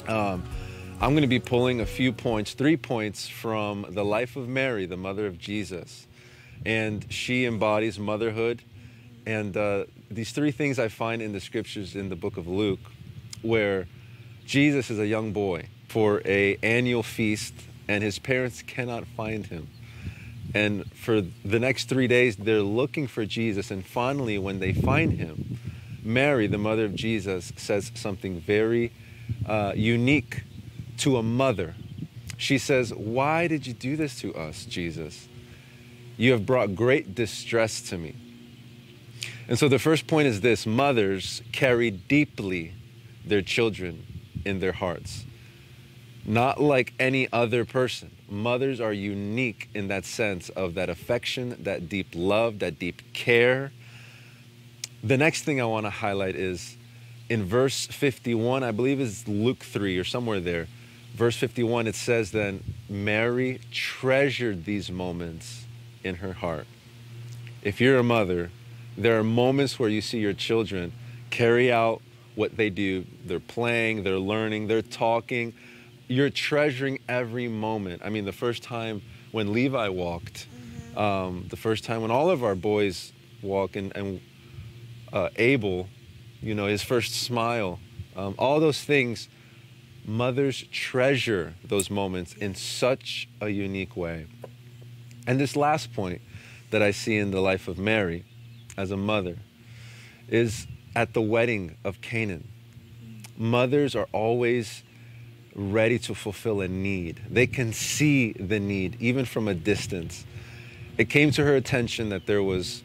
I'm going to be pulling a few points, 3 points from the life of Mary, the mother of Jesus. And she embodies motherhood. And these 3 things I find in the scriptures in the book of Luke, where Jesus is a young boy for an annual feast, and his parents cannot find him. And for the next 3 days, they're looking for Jesus. And finally, when they find him, Mary, the mother of Jesus, says something very unique to a mother. She says, "Why did you do this to us, Jesus? You have brought great distress to me." And so the first point is this: mothers carry deeply their children in their hearts. Not like any other person. Mothers are unique in that sense of that affection, that deep love, that deep care. The next thing I want to highlight is in verse 51, I believe is Luke 3 or somewhere there. Verse 51, it says then, Mary treasured these moments in her heart. If you're a mother, there are moments where you see your children carry out what they do. They're playing, they're learning, they're talking. You're treasuring every moment. I mean, the first time when Levi walked, the first time when all of our boys walk, and Abel, you know, his first smile, all those things, mothers treasure those moments in such a unique way. And this last point that I see in the life of Mary as a mother is at the wedding of Canaan. Mothers are always ready to fulfill a need. They can see the need, even from a distance. It came to her attention that there was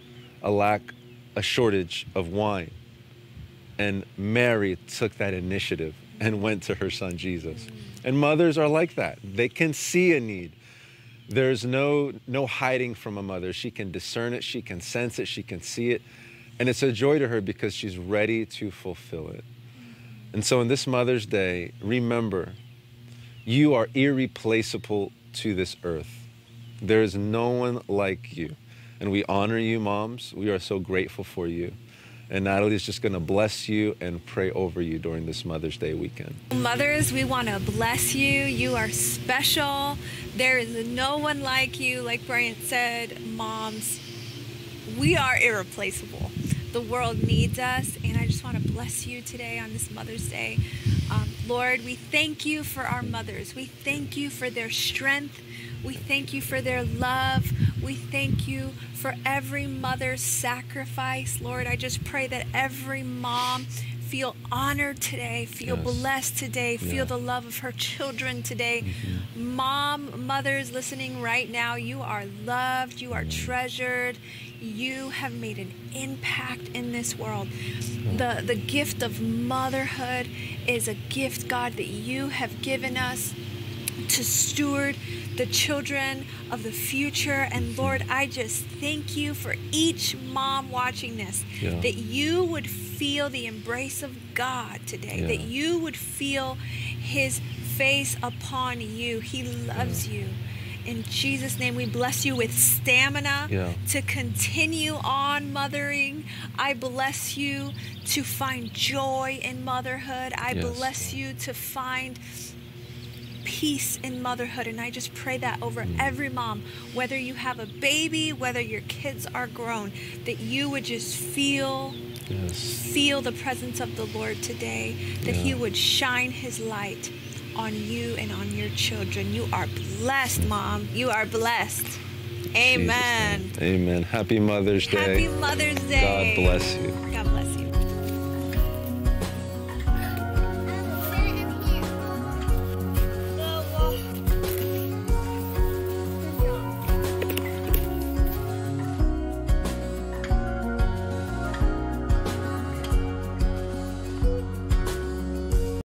a shortage of wine. And Mary took that initiative and went to her son Jesus. And mothers are like that. They can see a need. There's no hiding from a mother. She can discern it, she can sense it, she can see it. And it's a joy to her because she's ready to fulfill it. And so on this Mother's Day, remember, you are irreplaceable to this earth. There is no one like you. And we honor you, moms. We are so grateful for you. And Natalie is just going to bless you and pray over you during this Mother's Day weekend. Mothers, we want to bless you. You are special. There is no one like you. Like Bryant said, moms, we are irreplaceable. The world needs us, and I just want to bless you today on this Mother's Day. Lord, we thank you for our mothers. We thank you for their strength. We thank you for their love. We thank you for every mother's sacrifice. Lord, I just pray that every mom feel honored today, feel blessed today, feel the love of her children today. Mothers listening right now, you are loved, you are treasured, you have made an impact in this world. The gift of motherhood is a gift, God, that you have given us to steward the children of the future. And Lord, I just thank you for each mom watching this, that you would feel the embrace of God today, that you would feel his face upon you. He loves you. In Jesus' name, we bless you with stamina to continue on mothering. I bless you to find joy in motherhood. I bless you to find peace in motherhood. And I just pray that over every mom, whether you have a baby, whether your kids are grown, that you would just feel the presence of the Lord today, that he would shine his light on you and on your children. You are blessed, Mom. You are blessed. Amen. Amen. Happy Mother's Day. Happy Mother's Day. God bless you. God bless.